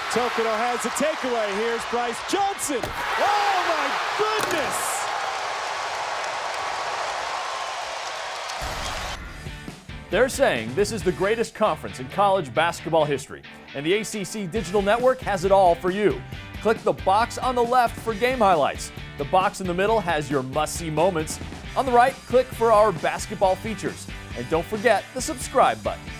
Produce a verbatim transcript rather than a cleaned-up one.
Tokoto has a takeaway. Here's Brice Johnson. Oh my goodness! They're saying this is the greatest conference in college basketball history, and the A C C Digital Network has it all for you. Click the box on the left for game highlights. The box in the middle has your must-see moments. On the right, click for our basketball features. And don't forget the subscribe button.